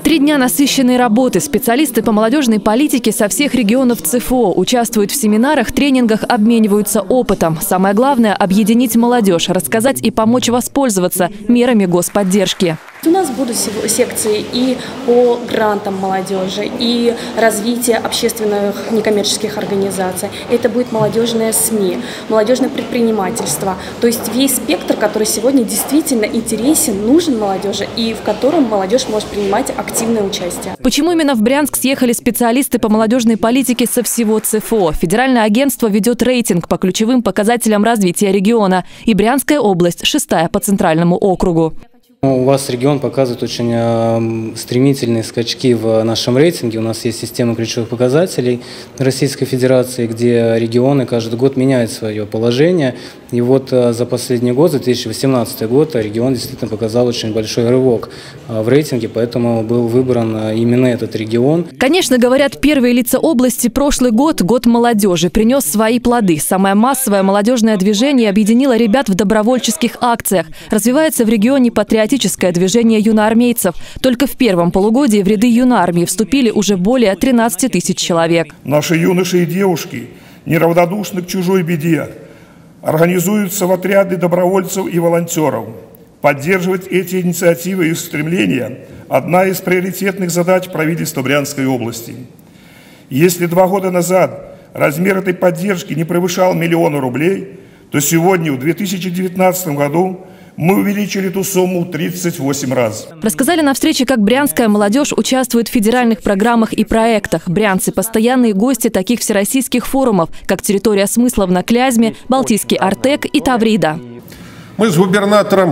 3 дня насыщенной работы. Специалисты по молодежной политике со всех регионов ЦФО участвуют в семинарах, тренингах, обмениваются опытом. Самое главное – объединить молодежь, рассказать и помочь воспользоваться мерами господдержки. У нас будут секции и по грантам молодежи, и развитие общественных некоммерческих организаций. Это будет молодежные СМИ, молодежное предпринимательство. То есть весь спектр, который сегодня действительно интересен, нужен молодежи и в котором молодежь может принимать активное участие. Почему именно в Брянск съехали специалисты по молодежной политике со всего ЦФО? Федеральное агентство ведет рейтинг по ключевым показателям развития региона. И Брянская область – 6-я по центральному округу. У вас регион показывает очень стремительные скачки в нашем рейтинге. У нас есть система ключевых показателей Российской Федерации, где регионы каждый год меняют свое положение. И вот за последний год, за 2018 год, регион действительно показал очень большой рывок в рейтинге, поэтому был выбран именно этот регион. Конечно, говорят, первые лица области, прошлый год, год молодежи, принес свои плоды. Самое массовое молодежное движение объединило ребят в добровольческих акциях. Развивается в регионе патриотическое движение юноармейцев. Только в первом полугодии в ряды юноармии вступили уже более 13 тысяч человек. Наши юноши и девушки неравнодушны к чужой беде. Организуются в отряды добровольцев и волонтеров. Поддерживать эти инициативы и стремления – одна из приоритетных задач правительства Брянской области. Если 2 года назад размер этой поддержки не превышал 1 000 000 рублей, то сегодня, в 2019 году, мы увеличили эту сумму 38 раз. Рассказали на встрече, как брянская молодежь участвует в федеральных программах и проектах. Брянцы – постоянные гости таких всероссийских форумов, как «Территория смыслов» на Клязьме, «Балтийский Артек» и «Таврида». Мы с губернатором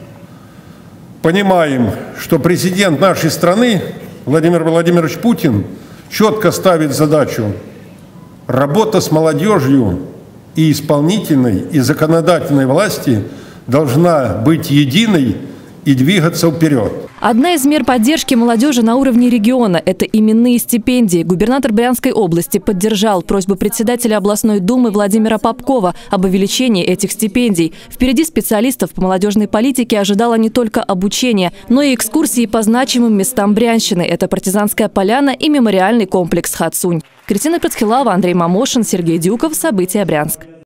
понимаем, что президент нашей страны Владимир Владимирович Путин четко ставит задачу: работа с молодежью и исполнительной, и законодательной власти должна быть единой и двигаться вперед. Одна из мер поддержки молодежи на уровне региона – это именные стипендии. Губернатор Брянской области поддержал просьбу председателя областной думы Владимира Попкова об увеличении этих стипендий. Впереди специалистов по молодежной политике ожидало не только обучение, но и экскурсии по значимым местам Брянщины. Это Партизанская поляна и мемориальный комплекс Хацунь. Кристина Процхилава, Андрей Мамошин, Сергей Дюков. События Брянск.